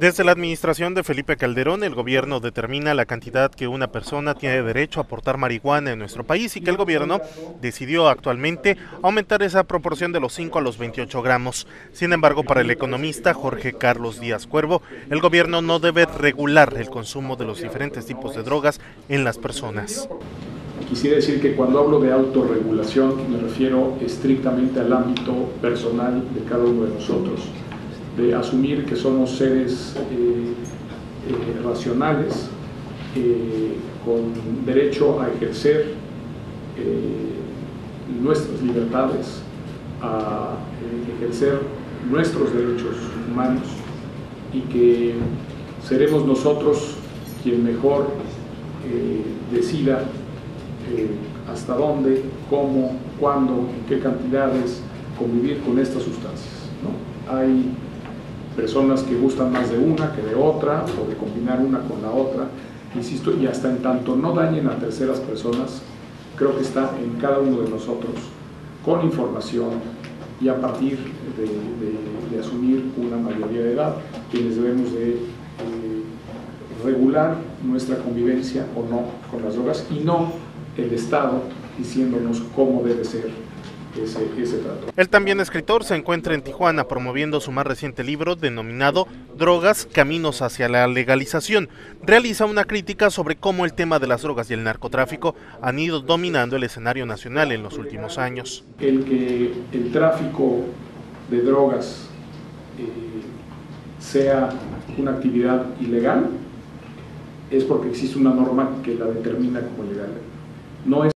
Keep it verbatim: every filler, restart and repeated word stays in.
Desde la administración de Felipe Calderón, el gobierno determina la cantidad que una persona tiene derecho a portar marihuana en nuestro país y que el gobierno decidió actualmente aumentar esa proporción de los cinco a los veintiocho gramos. Sin embargo, para el economista Jorge Carlos Díaz Cuervo, el gobierno no debe regular el consumo de los diferentes tipos de drogas en las personas. Quisiera decir que cuando hablo de autorregulación me refiero estrictamente al ámbito personal de cada uno de nosotros, de asumir que somos seres eh, eh, racionales, eh, con derecho a ejercer eh, nuestras libertades, a eh, ejercer nuestros derechos humanos, y que seremos nosotros quien mejor eh, decida eh, hasta dónde, cómo, cuándo, en qué cantidades convivir con estas sustancias, ¿no? Hay personas que gustan más de una que de otra, o de combinar una con la otra, insisto, y hasta en tanto no dañen a terceras personas, creo que está en cada uno de nosotros, con información y a partir de, de, de asumir una mayoría de edad, quienes debemos de eh, regular nuestra convivencia o no con las drogas, y no el Estado diciéndonos cómo debe ser Ese, ese trato. El también escritor se encuentra en Tijuana promoviendo su más reciente libro denominado Drogas, Caminos hacia la Legalización. Realiza una crítica sobre cómo el tema de las drogas y el narcotráfico han ido dominando el escenario nacional en los últimos años. El que el tráfico de drogas eh, sea una actividad ilegal es porque existe una norma que la determina como legal. No es